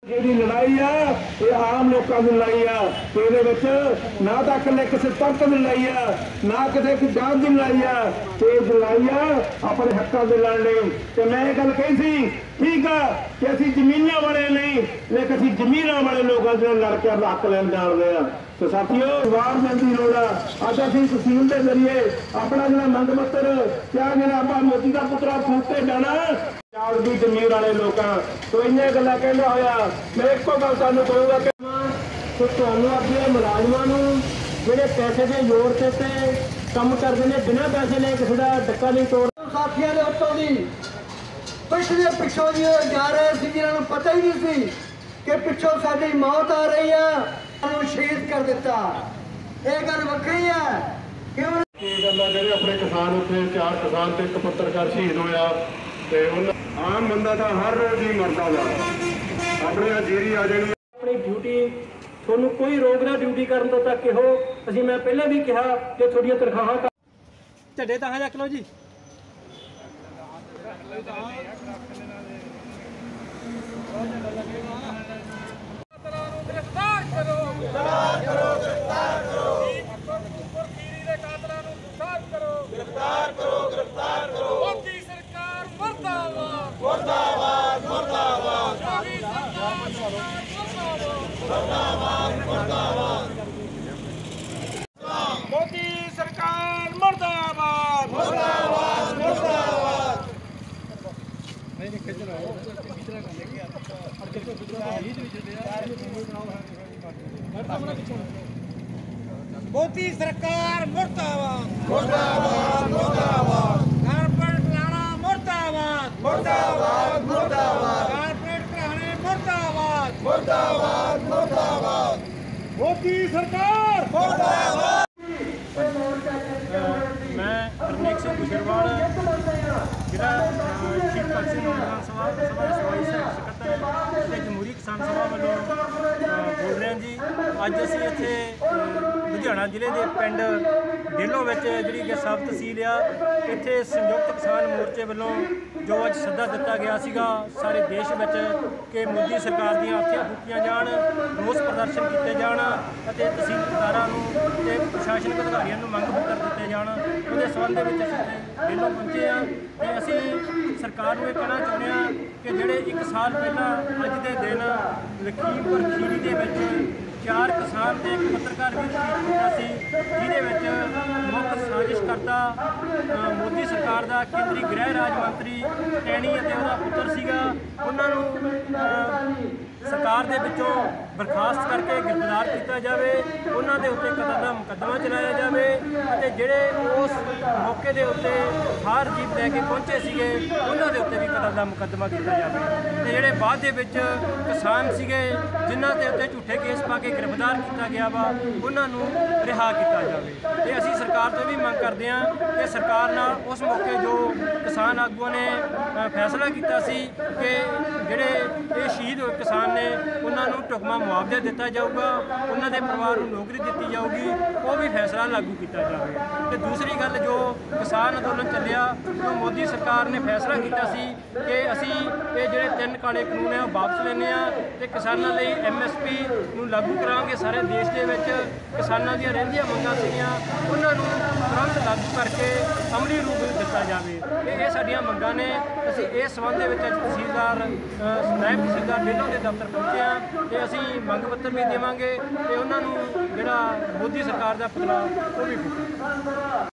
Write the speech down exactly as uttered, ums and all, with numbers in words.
ਜਿਹੜੀ ਲੜਾਈ ਆ ਇਹ ਆਮ ਲੋਕਾਂ ਦੀ ਲੜਾਈ ਆ ਤੇ ਇਹਦੇ ਵਿੱਚ ਨਾ ਤਾਂ ਇਕੱਲੇ ਕਿਸੇ ਤਬਕੇ ਦੀ ਲੜਾਈ ਆ ਨਾ ਕਿਸੇ ਇੱਕ ਜਾਤ ਦੀ ਲੜਾਈ ਆ ਤੇ ਇਹ ਲੜਾਈ ਆ ਆਪਣੇ ਹੱਕਾਂ ਦੇ ਲੜ ਲਈ। ਤੇ ਮੈਂ ਇਹ ਗੱਲ ਕਹੀ ਸੀ ਠੀਕ ਆ ਕਿ ਅਸੀਂ ਜ਼ਮੀਨਾਂ ਵਾਲੇ ਨਹੀਂ ਲੇਕਿਨ ਅਸੀਂ ਜ਼ਮੀਨਾਂ ਵਾਲੇ ਲੋਕਾਂ ਦੇ ਲੜ ਕੇ ਹੱਕ ਲੈਣ ਜਾਣਦੇ ਆ। तो साथियों जवाब देने की लोड़ है। अज असीं तहसील के जरिए अपना जो मंग पत्र क्या जरा आप मोदी का पुत्रा फूकते जाना की जमीन वाले लोग तो इन गल्लां कहंदा होया मैं एको गल तुहानूं कहूँगा कि तो तुहानूं अपने मुलाजमां जिहड़े पैसे के जोर से काम करते हैं बिना पैसे ले किसी का धक्का नहीं तोड़ साथियों के उत्तों की पिछले पिछों जी जा रहे थे जिन्होंने पता ही नहीं सी कि पिछों साडी मौत आ रही है शहीद कर दिता। यह गल वक्री है क्यों अपने किसान उत्थे चार किसान ते एक पत्रकार शहीद होया ते आम बंदा तो हर रोज ही मरदा वा अपने जीरी आ जानी अपनी ड्यूटी थोनू कोई रोकदा ड्यूटी करन तो तक हो असीं मैं पहले भी कहा कि थोड़ियां तनख्वाहां झड्डे तां चक लो जी गिरफ्तार करो गिरफ्तार करो गिरफ्तार करो खीरी दे कातलां नूं गिरफ्तार करो गिरफ्तार करो गिरफ्तार करो मोदी सरकार मुर्दाबाद मुर्दाबाद मुर्दाबाद मुर्दाबाद मुर्दाबाद मोदी सरकार मुर्दाबाद मुर्दाबाद मुर्दाबाद नहीं नहीं किधर आओ किधर करने की और किधर मोदी सरकार मुर्दाबाद मुर्दाबाद मुर्दाबाद कारपोरेट लाना मुर्दाबाद मुर्दाबाद मुर्दाबाद कारपोरेट कराने मुर्दाबाद मुर्दाबाद मुर्दाबाद मोदी सरकार मुर्दाबाद। मैं हरनेक सिंह गुजरवाल जिला चीफ पर्सन विधान सभा सभा सवाई सकੱਤਰ ਤੇ जमहूरी किसान सभा वालों बोल रहे हैं जी। अज असी इत्थे लुधियाना जिले के पिंड डेलों में जी कि सब तहसील आ इत्थे संयुक्त किसान मोर्चे वालों जो अज सदा दिता गया सीगा सारे देश में कि मोदी सरकार दी अर्थीआं फूकीआं जाण रोस प्रदर्शन किए जाण अते तहसीलदारां नूं ते प्रशासनिक अधिकारियों नूं मंग पत्र दिते जाण उहदे संबंध में असीं डेलों पहुंचे आ ते असीं सरकार नूं इह कहना चाहुंदे आ कि जिहड़े एक साल पहला अज दे दिन लखीमपुर खीरी दे विच चार किसान ते एक पत्रकार भी शहीद होया सी जिहदे मुख साजिशकर्ता मोदी सरकार का केंद्रीय गृह राज मंत्री टैनी अते उहदा पुत्र सीगा उन्हां नूं सरकार दे विचों बर्खास्त करके गिरफ्तार किया जाए उन्हां दे उत्ते कतल दा मुकदमा चलाया जाए अते जिहड़े उस मौके दे उत्ते हार जीप लैके पहुंचे सीगे उन्हां दे उत्ते भी कतल दा मुकदमा किया जाए ते जिहड़े बाद दे विच किसान सीगे जिन्हां दे उत्ते झूठे केस पा के गिरफ्तार किया गया वा उन्हां नूं रिहा किया जाए ते असीं सरकार तो भी मंग करदे हां कि सरकार नाल उस मौके जो किसान आगूआं ने फैसला किया सी कि जिहड़े ये शहीद होए किसान ने उन्होंने ढुकमा मुआवजा दिता जाऊगा उन्होंने परिवार को नौकरी दी जाऊगी वो भी फैसला लागू किया जाए। तो दूसरी गल जो किसान अंदोलन चलिया तो मोदी सरकार ने फैसला किया सी कि असी ये जोड़े तीन काले कानून है वापस लेने तो किसानों लिए एम एस पी लागू करांगे सारे देश के किसानों दी रहिंदियां मंगां सीगियां उन्होंने तुरंत लागू करके अमली रूप दिता जाए। ये साडियां मंगां ने असीं इस संबंध में तहसीलदार नायब तहसीलदार डेलों के दफ्तर पहुंचे हैं तो असीं मंग पत्र भी देवांगे तो उन्होंने जिहड़ा मोदी सरकार का पुतला वो भी